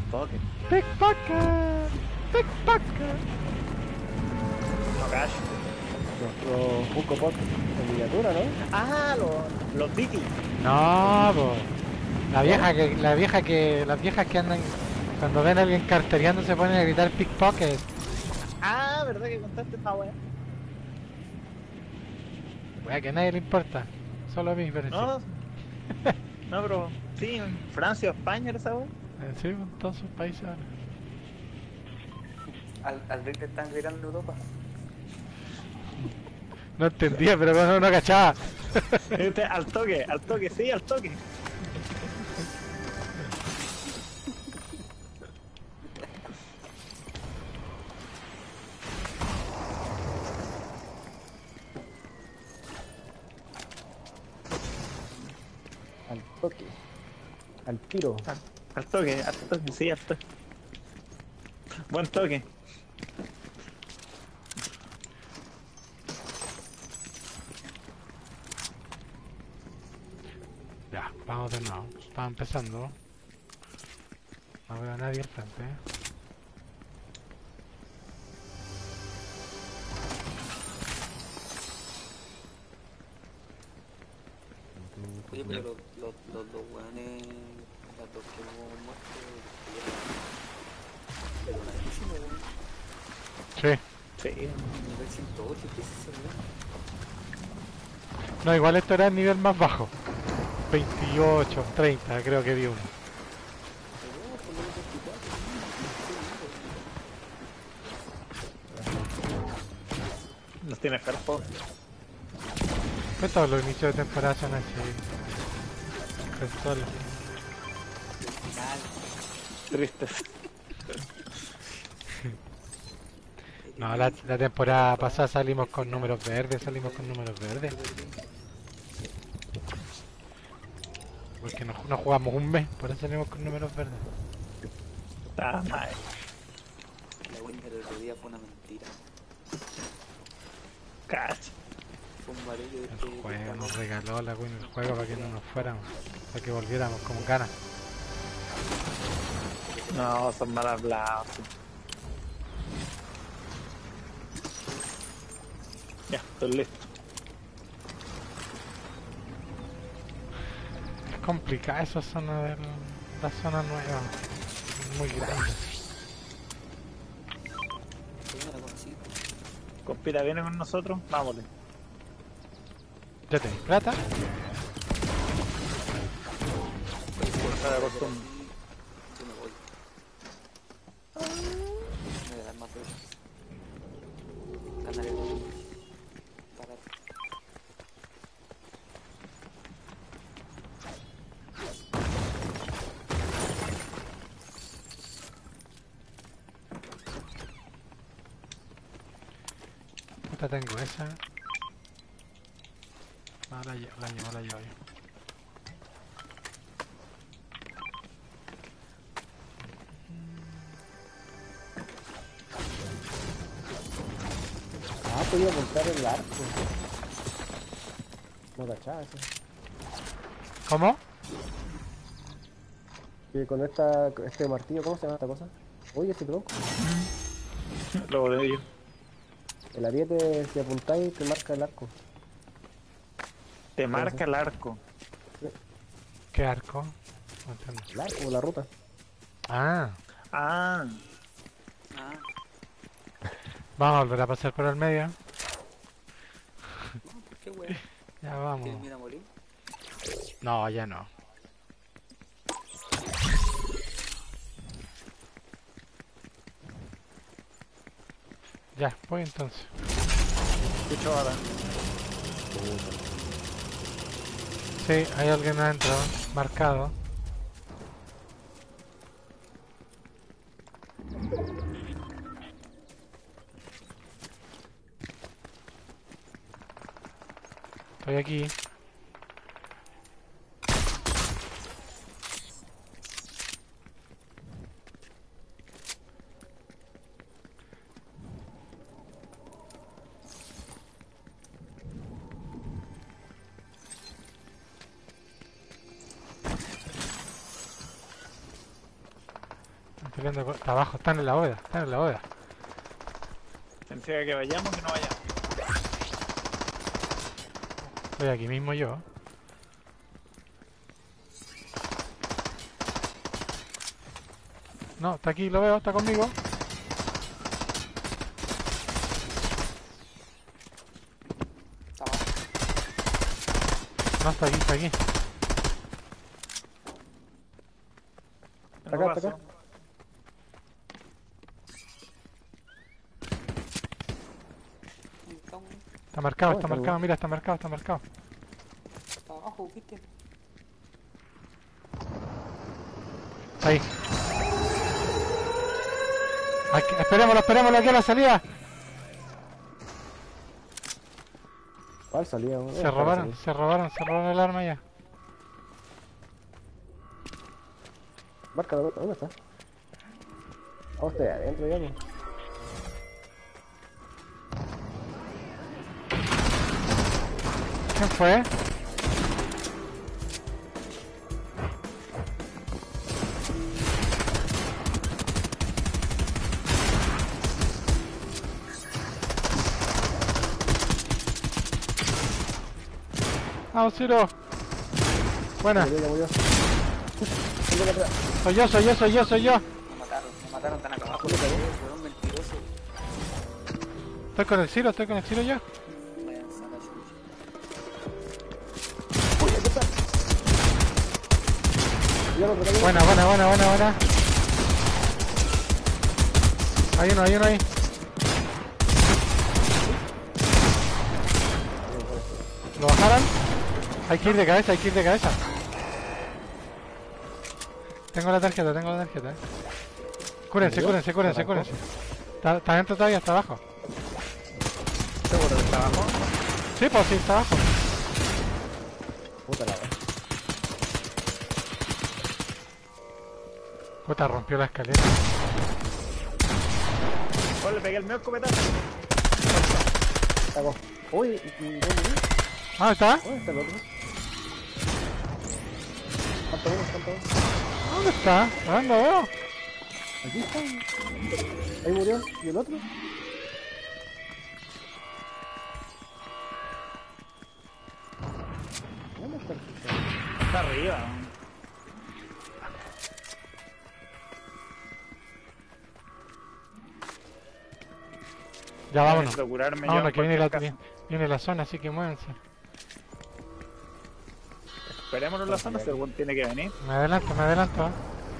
Pickpocket. Pickpocket. Pickpocket. No cacho. Los Funko Pop en miniatura, ¿no? Ah, los Vicky. No, po. Las viejas que andan cuando ven a alguien cartereando se ponen a gritar pickpocket. Ah, ¿verdad que contaste esta wea? Wea que a nadie le importa. Solo a mí, pero sí. No, no, pero sí, en Francia o España era esa wea. Sí, en todos sus países ahora. Al Rick le están gritando en Europa. No entendía, pero no cachaba. Al toque, sí, al toque. Al toque. Al tiro. Al toque, sí, al toque. Buen toque. Ya, vamos de nuevo. Estaba empezando. No veo a nadie al frente. Oye, pero los dos weones, las dos que hemos muerto, pero larguísimo, weón. Sí. Sí. Nivel 108, ¿qué es ese weón? No, igual esto era el nivel más bajo. 28, 30, creo que vi uno. Pero no, por lo menos 24, Nos tiene cuerpo. Pues todos los inicios de temporada son así. Solo. final. Tristes. No, la temporada pasada salimos con números verdes, Porque no jugamos un mes, por eso salimos con números verdes. Está mal. La win del otro día fue una mentira. Cacho. Fue un barullo de El juego nos regaló la win el juego para que no nos fuéramos, para que volviéramos con ganas. No, son mal hablados. Ya, estoy listo. Es complicada esa zona de la zona nueva, muy grande. Tengo una consigo. Compita, viene con nosotros, vámonos. Ya tenéis plata. Por la costumbre. Yo me voy. Me voy a dar más flechas. Ganaré los para. Puta, tengo esa. No, la llevo yo. Ah, podía montar el arco. No cachaba eso. ¿Cómo? Que con este martillo, ¿cómo se llama esta cosa? Oye, ese tronco. Lo de ellos. El ariete, si apuntáis, te marca el arco. Te marca el arco. ¿Qué arco? No entiendo. El arco o la ruta. Ah, Ah, Ah, vamos a volver a pasar por el medio. no, ¿por qué weón? Ya vamos. ¿Tienes miedo a morir? No, ya no. Ya, voy entonces. escucho ahora. Sí, hay alguien adentro, marcado. Estoy aquí. Están peleando está abajo, están en la bóveda, están en la bóveda. Significa que vayamos o que no vayamos. Estoy aquí mismo yo. No, está aquí, lo veo, está conmigo. Está abajo. No, está aquí, está aquí. Tengo Acá, paso. acá. Está marcado, Oh, está está marcado, bien. mira, está marcado, está marcado. Está abajo, ¿viste? Está ahí. Esperémoslo, esperémoslo aquí a la salida. ¿Cuál salía? Se robaron, se robaron, se robaron el arma ya. Marca, ¿dónde está? Oh, estoy adentro ya, pues. ¿Quién fue? ¡Ah, Ciro! Buena, Ya murió. Tengo que atrás. soy yo, soy yo, soy yo, soy yo. Me mataron tan acá abajo. ¿Dónde cayó? Fueron mentirosos. Estoy con el Ciro yo. Váyanse a la chucha. Uy, aquí está. Ya lo otro cayó. Buena, buena, buena, buena, buena. Hay uno ahí. ¿Lo bajaron? Hay que ir de cabeza, hay que ir de cabeza. Tengo la tarjeta, Cúrense, cúrense, cúrense, cúrense. Está dentro todavía, está abajo. ¿Seguro que está abajo? Sí, pues sí, está abajo. Puta la wea. Puta, rompió la escalera. Oh, le pegué el mío escopetazo. Sacó. Uy, ¿dónde viene? Ah, ¿está? ¿Dónde está el otro? ¿Cuánto uno? ¿Cuánto uno? ¿Dónde está? ¿Dónde lo veo? Aquí está. Ahí murió. ¿Y el otro? ¿Dónde está el otro? Está arriba. Ya, vámonos. Necesito curarme yo Vámonos, en que viene cualquier la, caso. viene la zona, así que muévanse. Esperémonos en la zona, según tiene que venir. Me adelanto, ¿eh?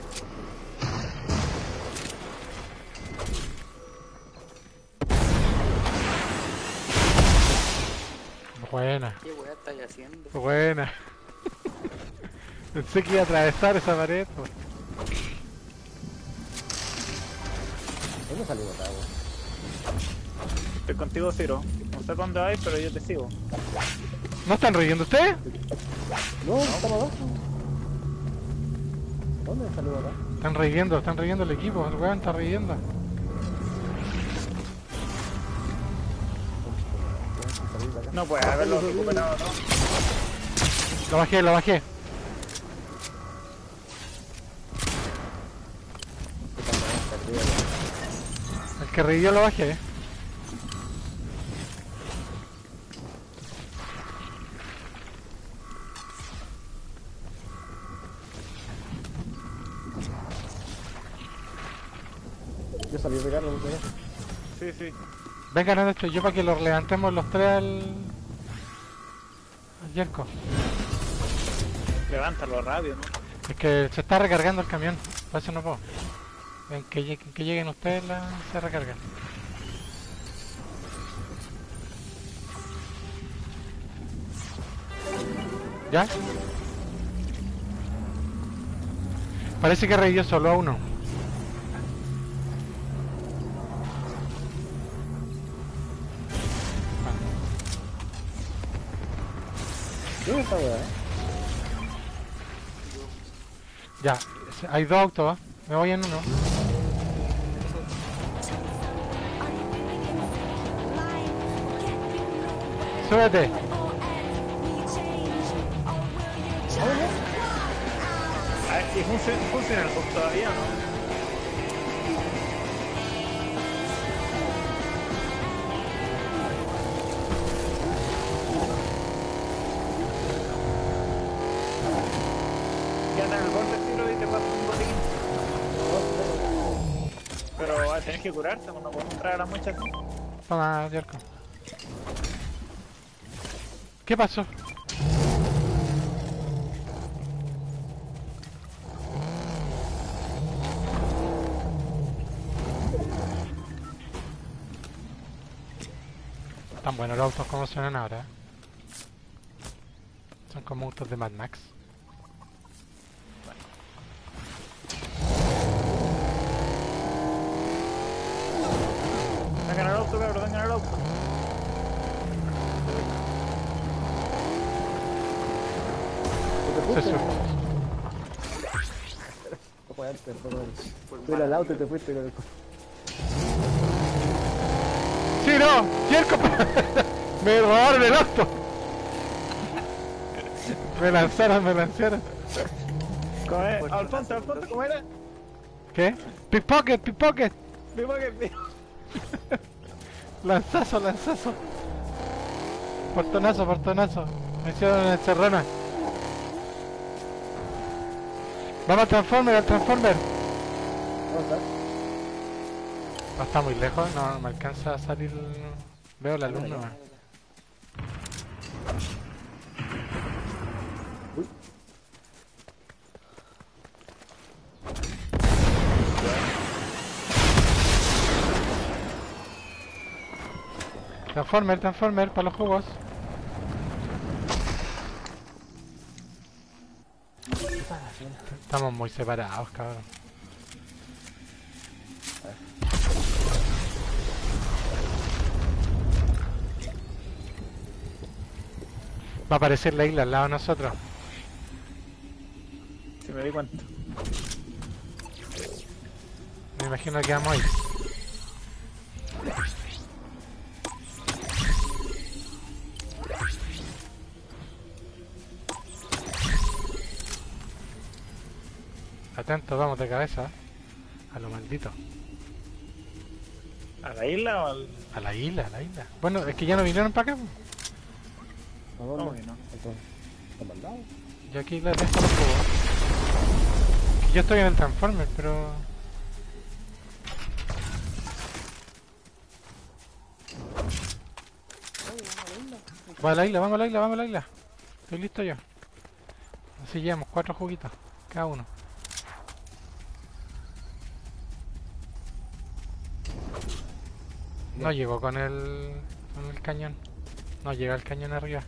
Buena, ¿Qué weá estáis haciendo? buena. Pensé que iba a atravesar esa pared. Pues. ¿Dónde salió acá, weón? Estoy contigo, Ciro. No sé para dónde vais, pero yo te sigo. ¿No están riendo ustedes? No, estamos abajo. ¿Dónde salió acá? Están reviviendo el equipo, el weón está reviviendo. Salir de acá. No puede haberlo recuperado, ¿no? Lo bajé. El que revivió lo bajé. Yo salí de Ricardo, no sé. Sí, sí. Vengan a esto yo para que los levantemos los tres al Yerko. Levántalo rápido, ¿no? Es que se está recargando el camión, por eso no puedo. En que lleguen ustedes se recarga. ¿Ya? Parece que revivió solo a uno. ¿Dónde está, weá? Ya, hay dos autos, ¿eh? Me voy en uno. Súbete. A ver si funciona el bus todavía, ¿no? tenés que curarte, pues no podemos entrar a la mucha así. Toma, Jerko. ¿Qué pasó? Tan buenos los autos como suenan ahora. Son como autos de Mad Max. Vengan al auto, cabrón, vengan al auto. ¿Te Se fuiste? sube. No puedo antes, perdón. Por Tú eras al mal. auto y te fuiste con el... ¡Sí, no! ¡Jerko! ¡Me robaron el auto! Me lanzaron, me lanzaron. ¿Cómo es? Alfonso, ¿cómo era? ¿Qué? ¡Pickpocket, pickpocket! Vivo que... Lanzazo, lanzazo. Portonazo, portonazo. Me hicieron encerrona. Vamos al Transformer, al Transformer. ¿Cómo estás? No está muy lejos, no me alcanza a salir. Veo la luz nomás. Uy, Transformer, Transformer, para los jugos. Estamos muy separados, cabrón. Va a aparecer la isla al lado de nosotros. Si me di cuenta. Me imagino que vamos ahí. Atento, vamos de cabeza. A lo maldito. ¿A la isla o al...? A la isla, a la isla. Bueno, es que ya no vinieron para acá. ¿a dónde? ¿Cómo que no? Entonces, ¿está mandado? Yo aquí les dejo los jugos. Que yo estoy en el Transformer, pero... Va a la isla, vamos a la isla, vamos a la isla. Estoy listo yo. Así llevamos 4 juguitos, cada uno. No llegó con el cañón. No llega el cañón arriba.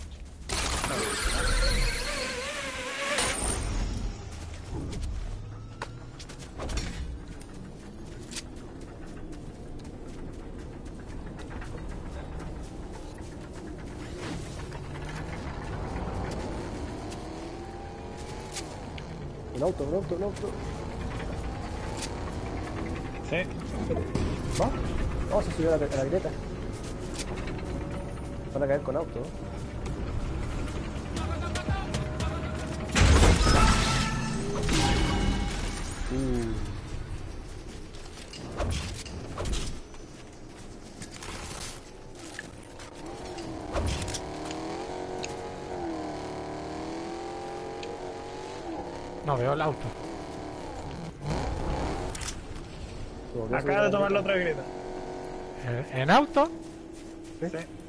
Un auto, un auto, un auto. Sí. ¿Va? Vamos a subir a la grieta. Van a caer con auto. No veo el auto. Acaba de tomar la otra grieta. ¿En auto? Sí.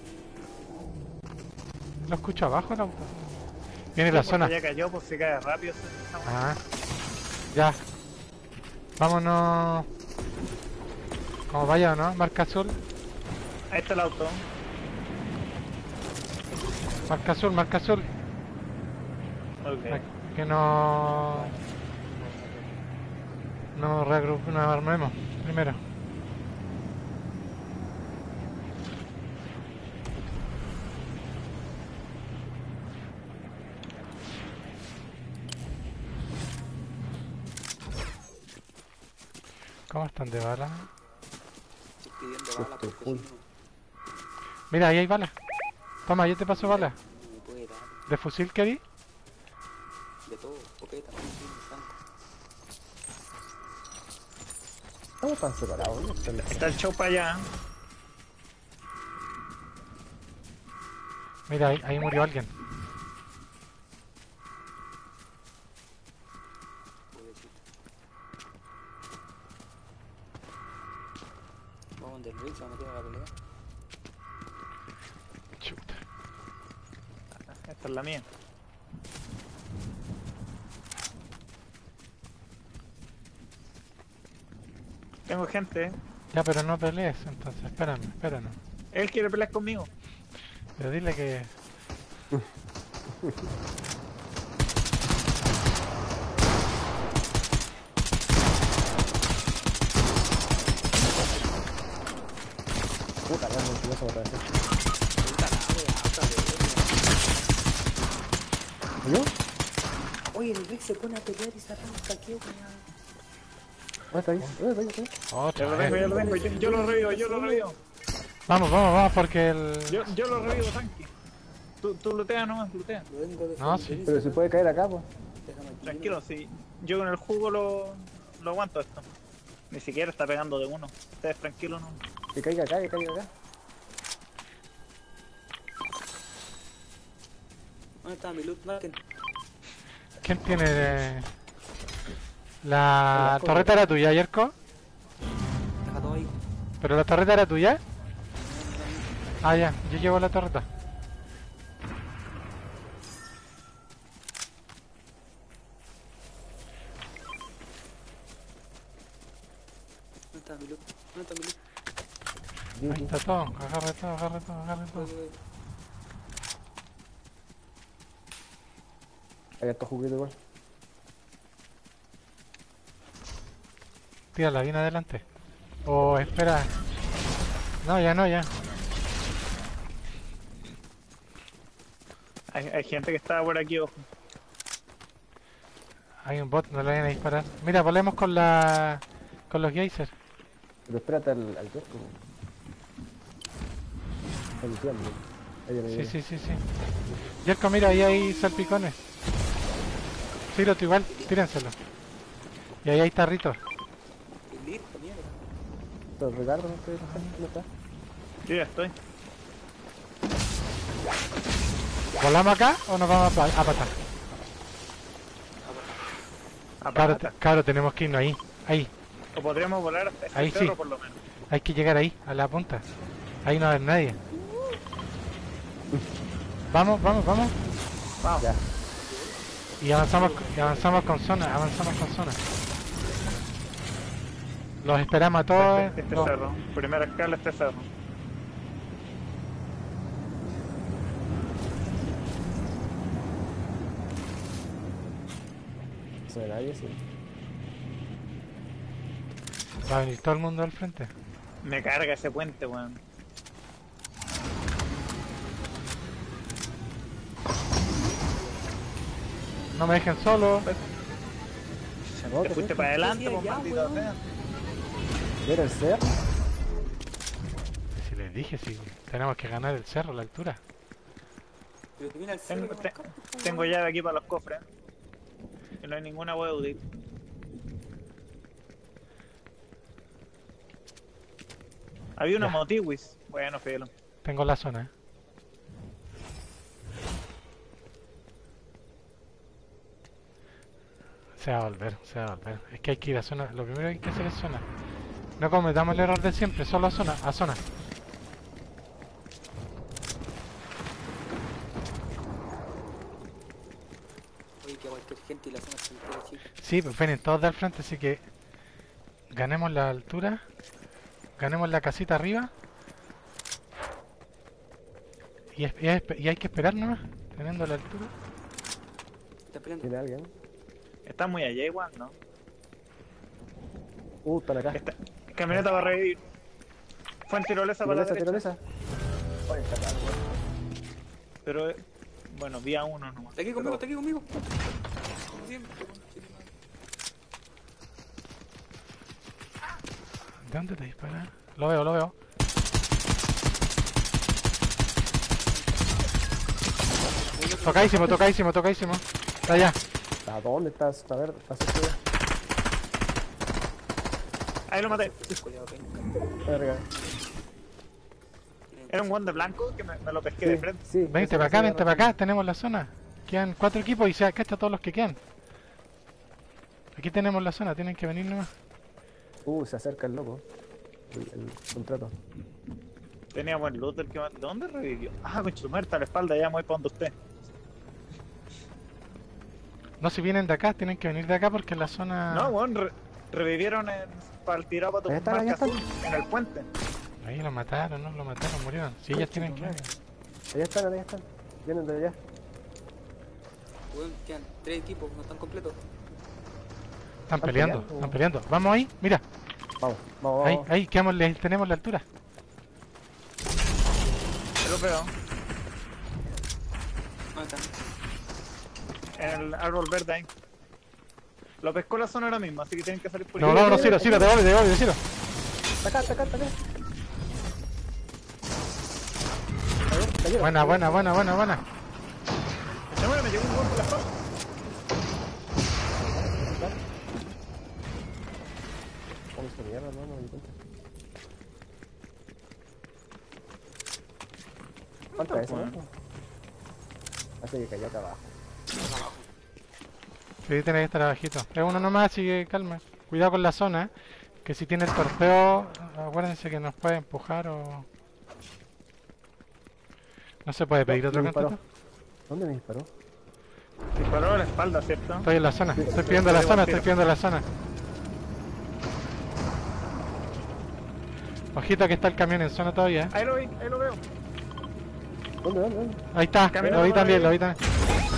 Lo escucho abajo el auto. Viene la Porque zona. ya cayó, pues si cae rápido. Ah, ya. Vámonos. Como vaya, ¿no? Marca azul. Ahí está el auto. Marca azul, marca azul. Ok. Que no... No nos armemos primero. ¿Cómo están de balas? Estoy pidiendo bala Estoy porque full. si no, Mira, ahí hay balas. Toma, yo te paso balas. no me puede dar ¿De fusil querí? de todo. Copeta, fusil, franco. Estamos tan separados, ¿no? Está el show para allá. Mira, ahí murió alguien. Pobrecito. donde el Rick se va a meter a la pelea. Chuta. Esta es la mía. Tengo gente, ¿eh? Ya, pero no pelees, entonces, espérame. Él quiere pelear conmigo. Pero dile que... Puta, no, mentiroso otra vez. ¿Yo? Oye, el Rick se pone a pelear y se arranca, qué weón. ¿Dónde está ahí? ¿Dónde está ahí? Otra Yo lo tengo, vez. yo lo tengo. Yo lo revivo, yo lo revivo. Vamos, porque el... Yo lo revivo, tanque. Tú lootea nomás, lootea. Lo vengo a defender. No, sí. Pero si puede caer acá, pues. Déjame aquí. Tranquilo, sí. Yo con el jugo lo aguanto esto. Ni siquiera está pegando de uno. Ustedes tranquilos, no. Que caiga acá, que caiga acá. ¿Dónde está mi loot? Marquen. ¿Quién tiene la torreta era tuya, Yerko? Deja todo ahí. ¿Pero la torreta era tuya? Ah, ya, yo llevo la torreta. ¿Dónde está mi loot? ¿Dónde está mi loot? Ahí está todo, agarre todo. Hay estos juguetes igual. Tírala bien adelante. O espera. No, ya. Hay gente que está por aquí, ojo. Hay un bot, no le vayan a disparar. Mira, volvemos con los geysers. Pero espérate al kiosco. Está limpiando. Ahí viene. Sí. Yerko, mira, ahí hay salpicones. Tírate igual, tírenselo. Y ahí hay tarritos. Y listo, mierda. Pero Ricardo, no sé dónde está. Yo ya estoy. ¿Volamos acá o nos vamos a patar? Apárate. Claro, tenemos que irnos ahí. O podríamos volar hasta ese Ahí cerro sí. por lo menos. Hay que llegar ahí, a la punta. Ahí no va a haber nadie. Vamos. Vamos. Ya. Y avanzamos con zona, Los esperamos a todos. Este los- cerro. Primera escala, este cerro. No se ve nadie, sí. Va a venir todo el mundo al frente. Me carga ese puente, weón. No me dejen solo. No, Te ¿qué fuiste es para adelante, Sí, pues ya, maldito weón. sea. ¿Era el cerro? Si les dije, si tenemos que ganar el cerro, la altura. Pero te viene al cielo. Tengo llave aquí para los cofres. Que no hay ninguna wea útil. Había una Ya. motiwis. Bueno, fíjalo. Tengo la zona. Se va a volver. Es que hay que ir a zona. Lo primero que hay que hacer es zona. No cometamos el error de siempre, solo a zona. Oye, que cualquier gente y la zona se entera, chicos. Sí, pues vienen todos del frente, así que ganemos la altura, ganemos la casita arriba y hay que esperar nomás, teniendo la altura. Está peleando. ¿Tiene alguien? Está muy allá igual, ¿no? Están acá. Esta camioneta va a revivir. Fue en tirolesa para la derecha. Tirolesa. Oye, está acá, weón. Pero, bueno, vi a uno nomás. Está aquí conmigo, está aquí conmigo. Como siempre. ¿De dónde te disparan? Lo veo. Tocadísimo. Está allá. ¿A dónde estás? A ver, pasa que... Ahí lo maté. Cuidado, venga. Verga. Era un guante blanco que me lo pesqué de frente. Sí. Vente para acá, tenemos la zona. Quedan 4 equipos y se cacha todos los que quedan. Aquí tenemos la zona, tienen que venir nomás. Se acerca el loco. el contrato. Tenía buen loot el que ¿de dónde revivió? Ah, con su muerta a la espalda, ya me voy para donde usted. No, si vienen de acá, tienen que venir de acá porque en la zona... No, weón, revivieron para el tirado para tu Ahí están, marca ahí están. azul, en el puente. Ahí lo mataron, ¿no? Lo mataron, murieron. Sí, ellas tienen que... Allá están, allá están. Vienen de allá. Weón, quedan 3 equipos, no están completos. Están ¿Están peleando, peleando? están peleando. Vamos ahí, mira. Vamos, vamos, Ahí, vamos. ahí, quedamos, tenemos la altura. Te lo veo. Ah, acá. En el árbol verde ahí. Lo pescó la zona ahora mismo, así que tienen que salir por No, ahí. no, no, Ciro, Ciro, devuelve, Ciro. Está acá, está acá, está acá. Está lleno. Buena, buena, buena, buena, buena. Se muere, me llegó un gol por la espalda. ¿Cómo se mierda, no? No me di cuenta. ¿Cuánto es eso? Bueno. Hace que cayó acá abajo. Sí, tiene que estar abajito. Es uno nomás, así que calma. Cuidado con la zona, que si tiene el torpeo, acuérdense que nos puede empujar o... No se puede pedir otro me disparó. contacto. ¿Dónde me disparó? Disparó a la espalda, ¿cierto? Estoy en la zona, Sí, estoy pidiendo la zona, estoy pidiendo la zona. Ojito que está el camión en zona todavía. Ahí lo vi, ahí lo veo. ¿Dónde, dónde, dónde? Ahí está, Caminando lo vi por también, ahí. lo vi también.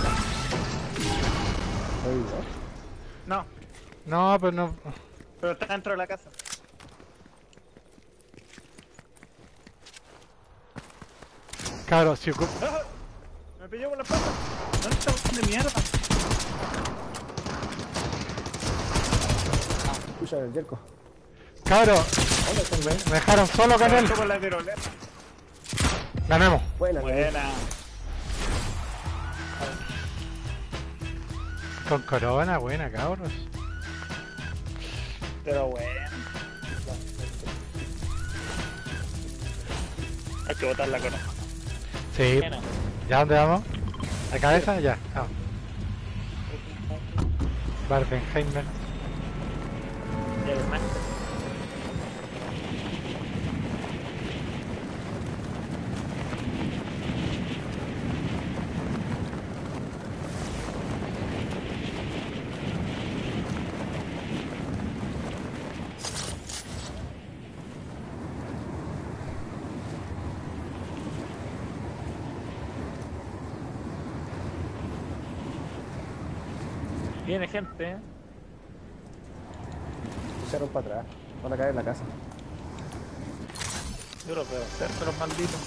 Ahí, ¿no? No, No, pero no... pero está dentro de la casa. Cabro, si ocupa... ¡Ah! Me pilló por la espalda. ¿Dónde está de mierda? Escucha el yerco. Cabro, ¿Dónde está el güey? me dejaron solo con él. Levantó con la tirolesa. Ganamos. Buena, Buena. Con corona, buena, cabros. Pero bueno. Hay que botar la corona. Sí. Bueno. ¿Ya dónde vamos? ¿La cabeza? Ya, vamos. Barbenheimer. Ya ves más. Viene gente, ¿eh? Echaron para atrás. Van a caer en la casa. Yo lo puedo hacer, pero malditos.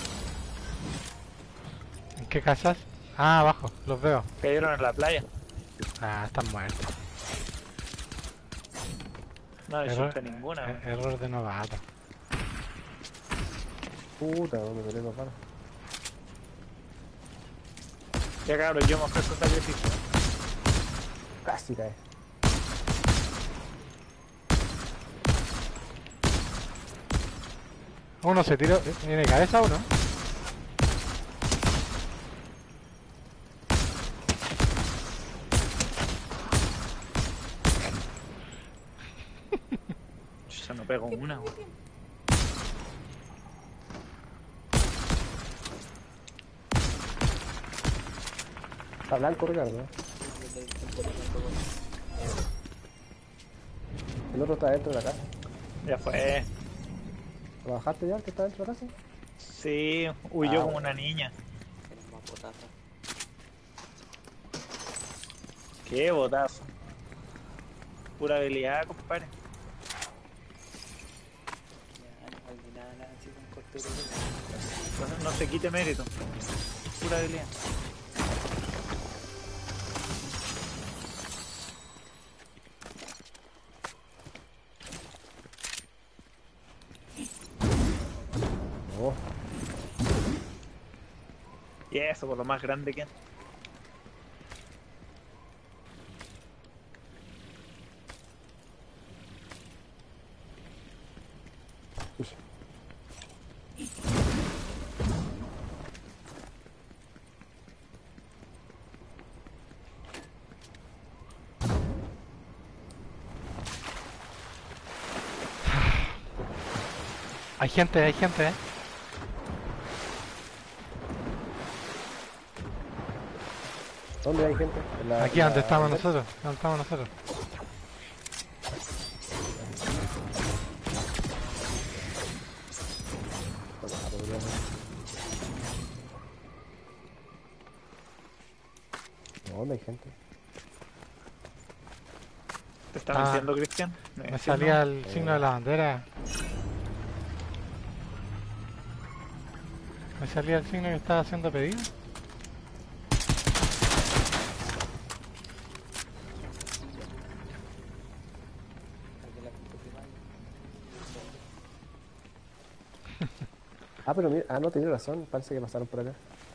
¿En qué casas? Ah, abajo, los veo. Cayeron en la playa. Ah, están muertos. No hay Error, suerte ninguna. error de novato. Puta, ¿dónde peleé los palos? Ya cabrón, yo mojé con sacrificio. Casi cae. Uno se tiró. ¿Tiene cabeza uno? Se me pegó una, güey. Está blanco, Ricardo. El otro está dentro de la casa. Ya fue. ¿Lo bajaste ya, el que está dentro de la casa? Sí, huyó Ah, como una niña. Tenemos más potaza. Qué botazo. Pura habilidad, compadre. Ya, no hay nada así con corte de No se quite mérito. Pura habilidad. No. Y eso, por lo más grande que. Uy. Hay gente, eh. ¿Dónde hay gente? Aquí donde estamos nosotros. Donde estamos nosotros. ¿Dónde hay gente? ¿Te están diciendo, Cristian? Me salía el signo de la bandera. Me salía el signo que estaba haciendo pedido. Ah, pero mira, no, tenía razón, parece que pasaron por acá.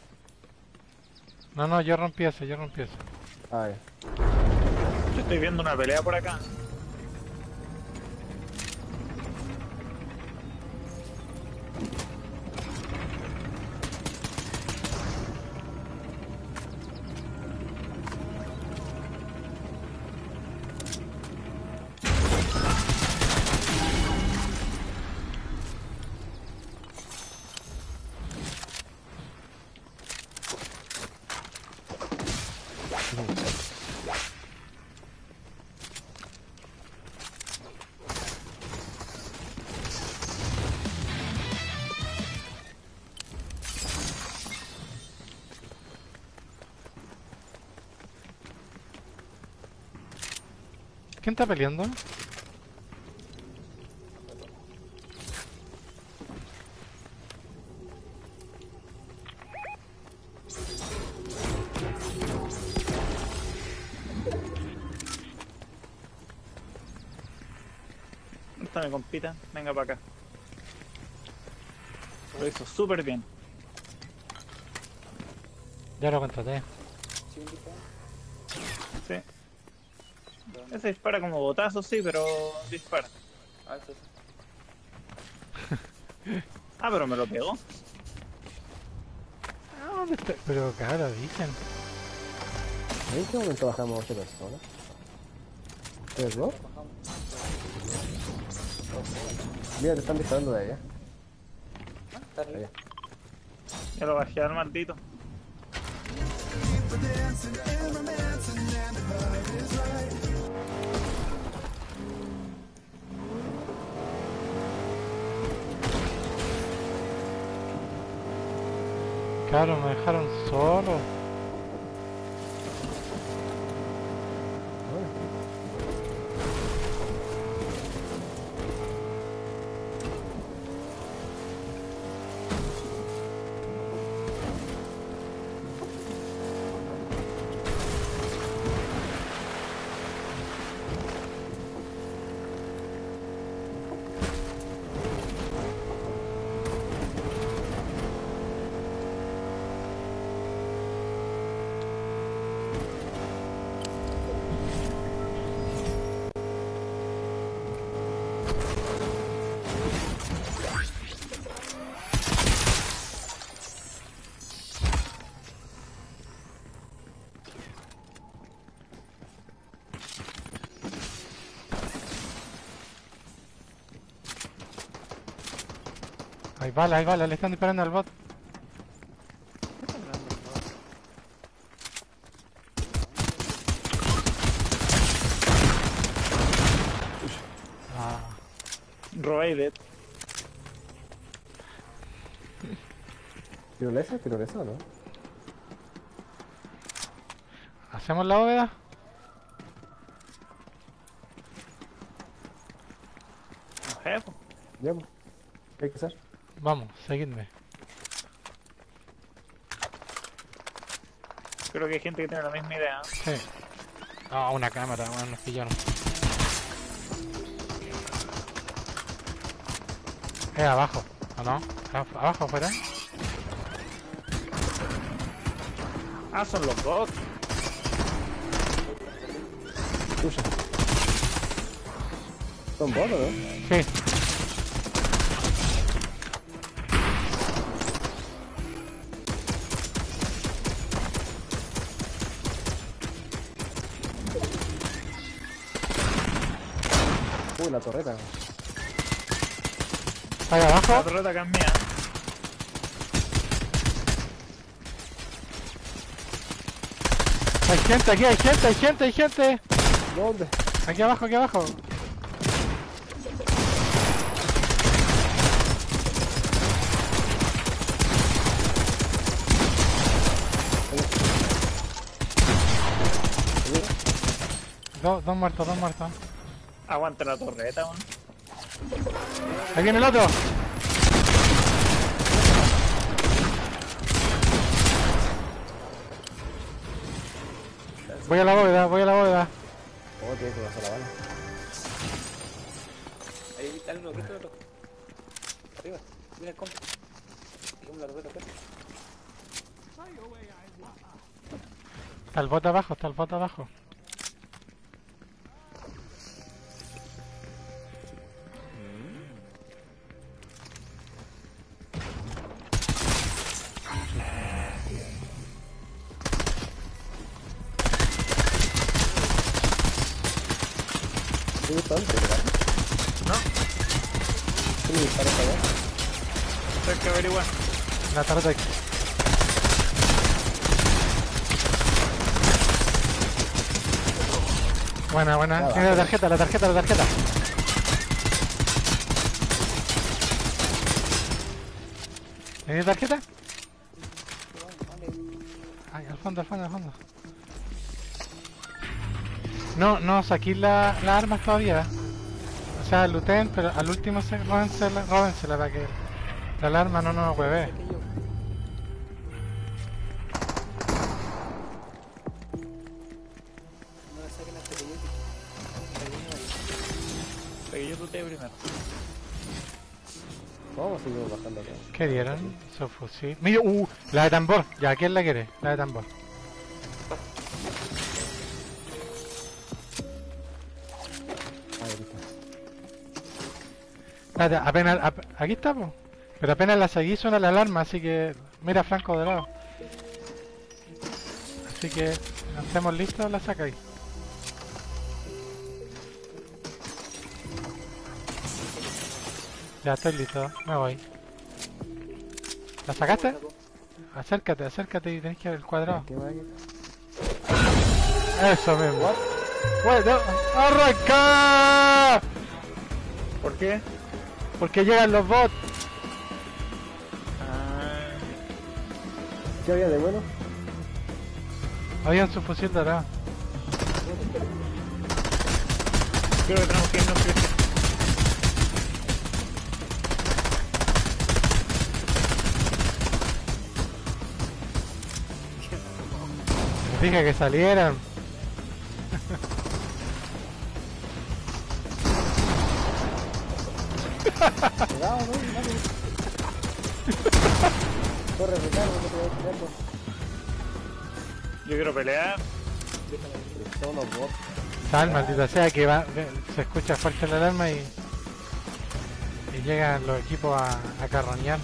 No, yo rompí eso. Ah, ya. Yo estoy viendo una pelea por acá. ¿Quién está peleando? ¿Dónde está mi compita? Venga para acá. Lo hizo súper bien. Ya lo contraté. Sí. Ese dispara como botazo, sí, pero dispara. Ah, eso sí. Ah, pero me lo pegó. Ah, ¿dónde está? Pero claro, dicen. ¿En qué momento bajamos 8 personas? ¿Es Rob? Mira, te están disparando de allá. Está arriba. Allá. Ya lo bajé al maldito. Claro, me dejaron solo. Hay balas, le están disparando al bot. Ah, Robated. ¿Tirolesa? ¿Tirolesa o no? ¿hacemos la bóveda? No, jefe. Ya, pues. ¿Qué hay que hacer? Vamos, seguidme. Creo que hay gente que tiene la misma idea. Sí. Ah, una cámara, bueno, nos pillaron. Abajo, ¿o no? Abajo, afuera. Ah, son los bots. Tuya. ¿Son bots o no? Sí. La torreta. ¿Ahí La abajo? torreta acá es mía. Hay gente aquí, hay gente, hay gente, hay gente. ¿Dónde? Aquí abajo, aquí abajo. Dos muertos, dos muertos. Aguanta la torreta, weón. Ahí viene el otro. Voy a la bóveda, voy a la bóveda. Oh, tiene que pasar la bala. Ahí está el uno, ¿qué es el otro? Arriba, mira el compa. Digamos la torreta acá. Está el bot abajo, está el bot abajo. ¿Qué disparo? ¿No? ¿Qué disparo para allá? Hay que averiguar. La tarde. Buena, buena. Nada, Tiene la tarjeta, la tarjeta, la tarjeta. ¿Tiene tarjeta? Ay, al fondo, al fondo, al fondo. No, no saqué las armas todavía. O sea, looten, pero al último róbensela para que la alarma no nos hueve. Saqué yo. No la saquen hasta que llegue. Hasta que llegue ahí. Para que yo tutee primero. Vamos a seguir bajando acá. ¿Qué dieron? Su fusil. Mira, la de tambor. Ya, ¿quién la quiere? La de tambor. Ahí está. Espérate, apenas, aquí estamos. Pero apenas la seguí suena la alarma, así que mira Franco de lado. Así que estemos listos, la saca ahí. Ya estoy listo, me voy. ¿La sacaste? Acércate, acércate y tenés que ver el cuadrado. ¿Qué va aquí? Eso mismo. Bueno, ¡arranca! ¿Por qué? Porque llegan los bots. Ah, ¿Qué había de bueno? Habían su fusil dorado. creo que tenemos que irnos, Cristian. Dije que salieran. Cuidado, ¿no? Dale. Corre, Ricardo, que te voy tirando. Yo quiero pelear. Son unos bots. Sal, maldita sea, que va, se escucha fuerte la alarma y llegan los equipos a carroñar.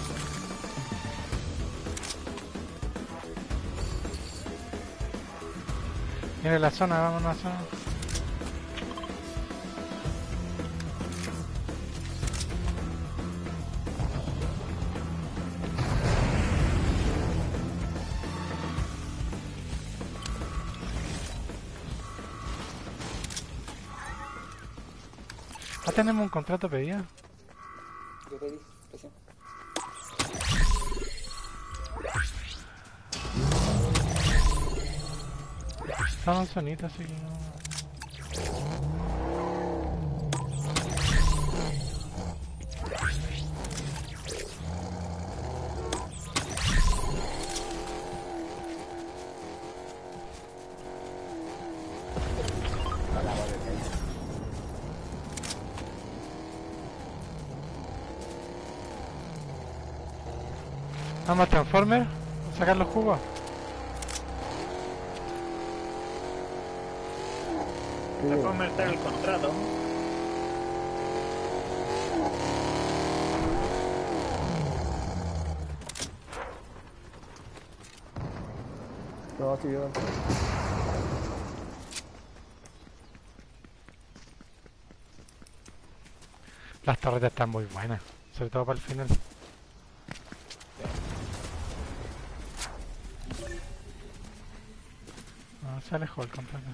Viene la zona, vamos a la zona. Ah, tenemos un contrato pedido. Yo pedí, recién. Estaba en zonita, así que no. Vamos a Transformer, a sacar los jugos. Después me está el contrato. No, sí, yo. Las torretas están muy buenas. Sobre todo para el final. No, se alejó el completo.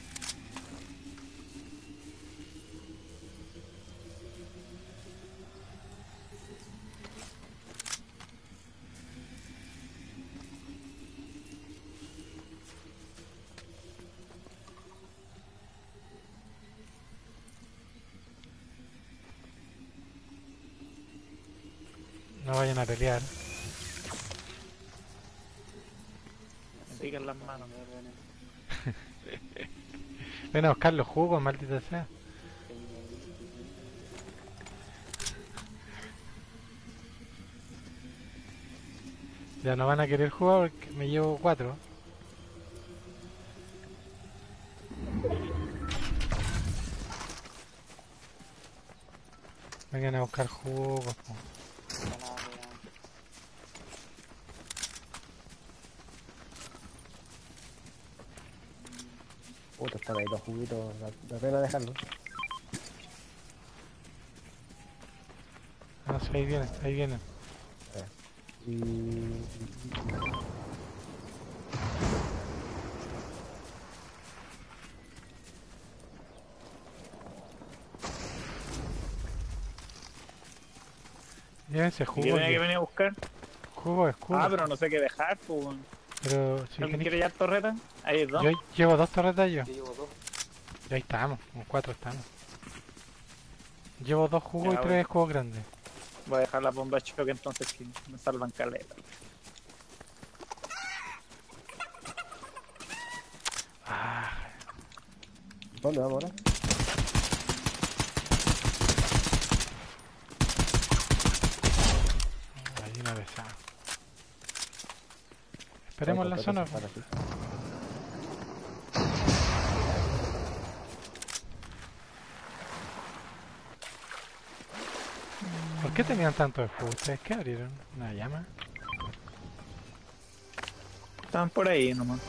No vayan a pelear. Me pican las manos. Ven a buscar los jugos, maldita sea. Ya no van a querer jugar porque me llevo 4. Vengan a buscar jugos. Po. Puta, están ahí los juguitos, da pena dejarlo. Ah, sí, ahí vienen, ahí vienen. Y... Llévense ¿Y qué jugos. tenía que venir a buscar? Jugo, escudo. Ah, pero no sé qué dejar, pues. Pero si ¿Alguien tenéis... quiere ya torreta? Ahí hay dos. Yo llevo 2 torretas yo. Yo llevo 2. Y ahí estamos, con 4 estamos. Llevo 2 jugos Ya, y 3 bueno. escudos grandes. Voy a dejar la bomba de choque entonces que me salvan caleta. Ah, ¿Dónde vamos ahora? hay una besada. Esperemos la zona. Po. ¿Por qué tenían tanto de fuego? ¿Ustedes qué abrieron? ¿Una llama? Estaban por ahí nomás.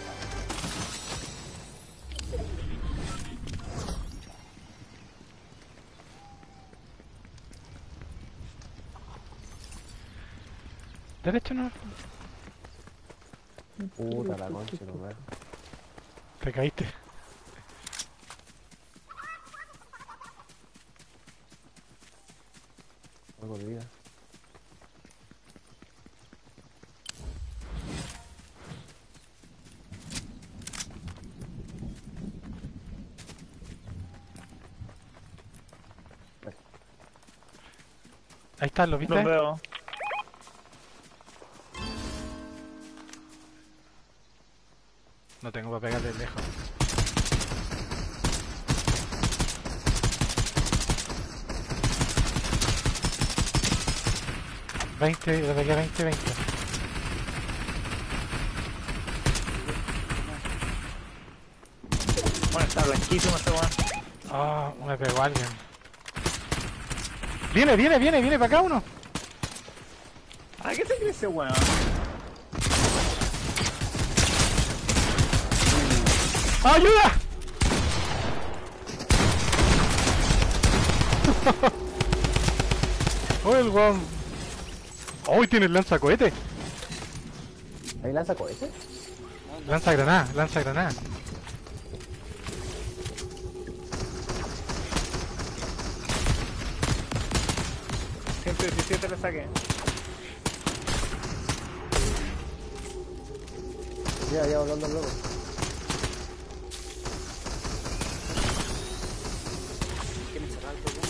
¿Derecho no? Puta la concha, no me... Te caíste. Algo de vida. Ahí están, ¿lo viste? Los veo. No tengo para pegarle lejos. Le pegué 20. Bueno, está blanquísimo ese weón. Ah, me pegó alguien. Viene para acá uno. ¿Ah, qué se cree ese weón? ¡Ayuda! ¡Oh, el weón! ¡Oh, tiene el lanzacohete! ¿Ahí lanza cohete? Lanza granada. 117 le saqué. Ya, hablando al loco. ¿Quieren cerrar el problema?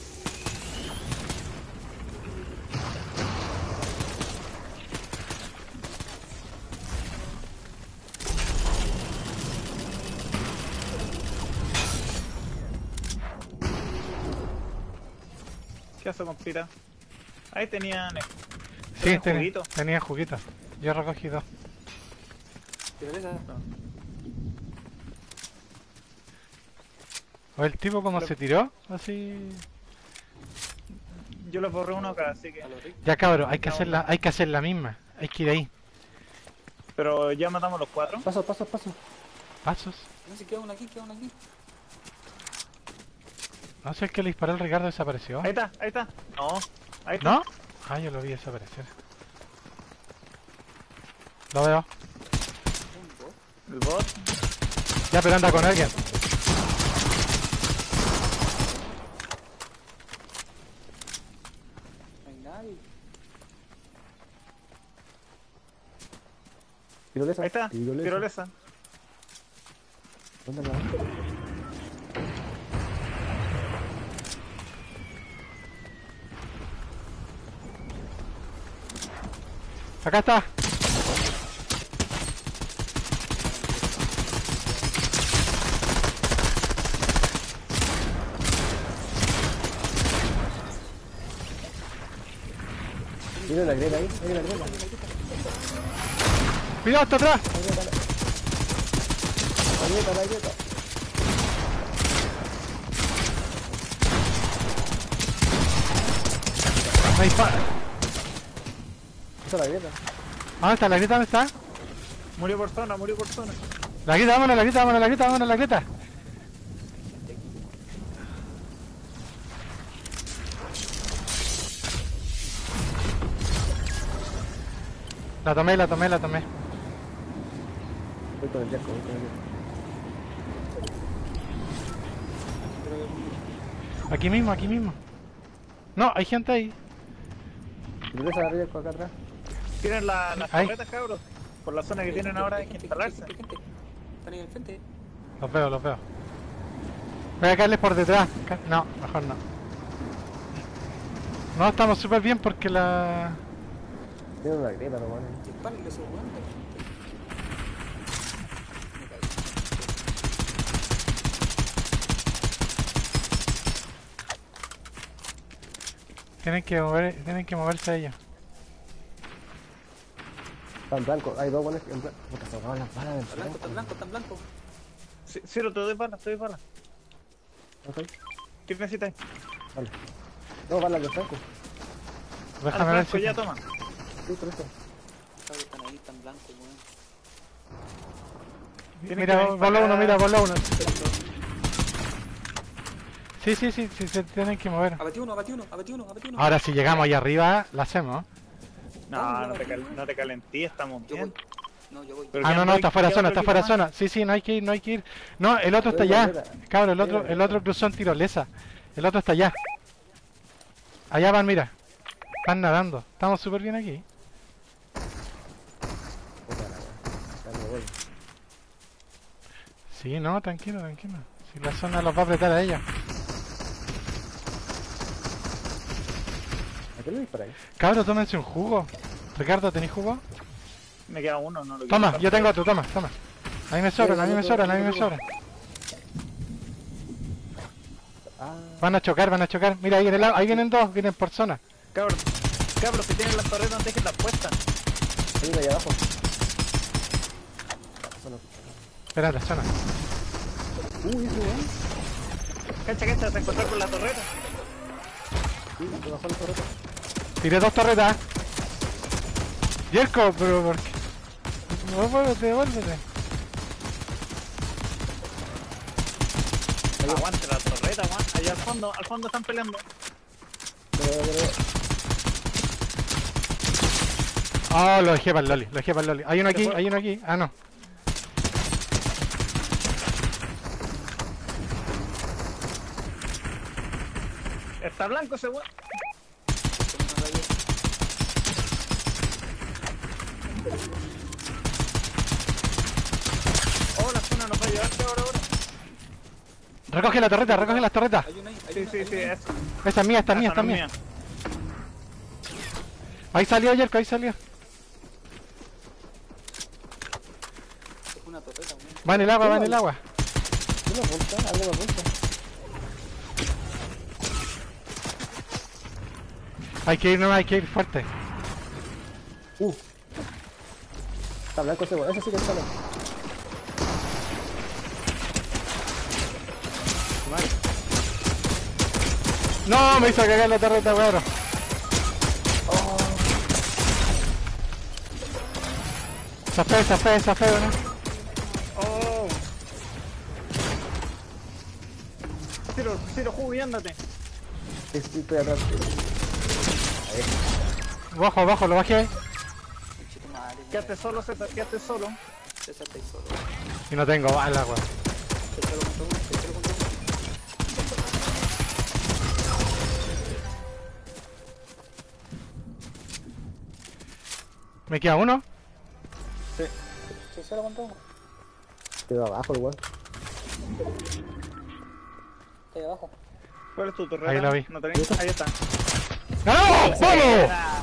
¿Qué hace, compita? Ahí tenían. Sí, juguito. tenía juguito. Yo recogí 2. ¿Te ves? ¿O el tipo como se tiró? Así... Yo les borré uno acá, así que. A lo rico. Ya cabrón, hay que hacer la misma. Hay que ir ahí. Pero ya matamos los 4. Paso. Pasos. No sé, queda uno aquí. No sé, el que le disparó el Ricardo desapareció. Ahí está. No, Ahí está. ¿No? Ah, yo lo vi desaparecer. Lo veo. El bot. Ya, pero anda con alguien. No hay nadie. Tirolesa. Ahí está. Tirolesa. Tirolesa. ¿Dónde la? Acá está. Tiene una grieta ahí. Hay una grieta. Cuidado, está atrás. La grieta, la grieta. No hay pa... Esa es la grieta. ¿Dónde está? ¿La grieta dónde está? Murió por zona, murió por zona. La grieta, vámonos, la grieta, vámonos, la grieta, vámonos, la grieta. La tomé, la tomé, la tomé. Voy con el Jaco, voy con el Jaco. Aquí mismo, aquí mismo. No, hay gente ahí. Tirolesa de arriba, acá atrás. Tienen las Ahí. torretas, cabros. Por la zona que tienen ahora hay que instalarse. Gente. Están ahí al frente. Los veo, los veo. Voy a caerles por detrás. No, mejor no. No, estamos súper bien porque la... Tiene una grieta, no vale. Disparen esos weones de frente. Tienen que moverse ellos. Está en blanco, hay dos buenos en blanco. Puta, se acaban las balas del Está blanco, está blanco, está blanco. Ciro, te doy balas, te doy balas. Ok, ¿Qué necesitas? vale. No, balas del blanco. Déjame Al ver blanco, si... ya toma. Sí, por eso. Sabes, están ahí, están blancos, weón. Tienen Mira, que venir bola para uno, acá. mira, bola uno. Sí, se tienen que mover. Abatí uno, abatí uno, abatí uno, abatí uno. Ahora si llegamos ahí arriba, la hacemos. No, no te calentí, estamos Yo bien. voy. No, yo voy. Pero Ah, quedan no, dos- está fuera de quedan zona, otro está fuera de equipo zona. Sí, no hay que ir, no hay que ir. No, el otro está allá. Cabrón, el otro cruzó en tirolesa. El otro está allá. Allá van, mira. Van nadando. Estamos súper bien aquí. Puta la wea. Ya me voy. Sí, no, tranquilo, tranquilo. Si la zona los va a apretar a ellos. ¿A qué le disparáis? Cabros, tómense un jugo. Ricardo, ¿tenéis jugo? Me queda uno, no lo quiero Toma, usar. yo tengo otro, toma, toma. A mí me sobran, a mí me sobran, a mí me sobran. Ah, Van a chocar, van a chocar. Mira, ahí, ahí vienen dos, vienen por zona. Cabros, si tienen las torretas, déjenlas puestas. hay uno ahí abajo. Solo. Espera, la zona. Ese weón. Cacha, se encontró con la torreta. Sí, se bajó el torreta. Tiré dos torretas. Yerko, pero ¿por qué? Devuélvete, devuélvete. Aguante la torreta, aguante. Allá al fondo están peleando. Oh, lo dejé para el loli, lo dejé para el loli. Hay uno aquí, hay uno aquí. Ah, no. Está blanco ese weón. Oh, la zona nos va a llevar ahora. Recoge la torreta, recoge las torretas. Hay una ahí, hay Sí, una, sí, hay sí, una. eso. Esta es mía, esta es mía, Esa esta no es es mía. Ahí salió Yerko, ahí salió. Es una torreta, weón. Va en el agua, va en el agua. ¿Qué me apunta? Algo me apunta. Hay que ir, no, hay que ir fuerte. Está blanco ese weón. Ese sí que está blanco. No, me hizo cagar la torreta, weón. Zafé, ¿no? Oh. Ciro, jugo y ándate. Sí, estoy atrás. Bajo, abajo, lo bajé. Conchito madre, Quédate solo, César, quédate solo. César, estáis solo. Y no tengo balas, weón. César lo contra uno, César lo contra uno. ¿Me queda uno? César lo contra uno. Quedó abajo igual. Está ahí abajo. ¿Cuál es tu torreta? Ahí lo vi. ¿No tenés? Ahí está. ¡Ganamos! ¡Vamos! Buena.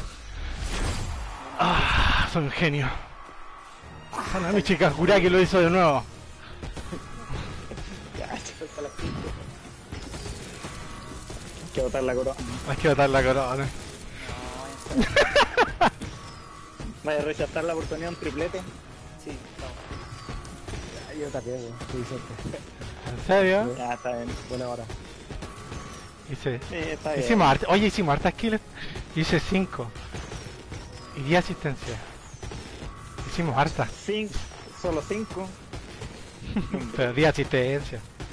Ah, soy un genio. Hola, mi chica, jurá que lo hizo de nuevo. Falta la pinta. Hay que botar la corona. Hay que botar la corona. No, Vaya a rechazar la oportunidad de un triplete. sí, estamos. Yo también, weón. Sí, suerte. ¿En serio? Ya, está bien. Buena hora. Hice... Sí, está bien. Hicimos harta... Oye, hicimos hartas kills. Hice 5. Y 10 asistencias. Hicimos hartas. Solo 5. Pero 10 asistencias.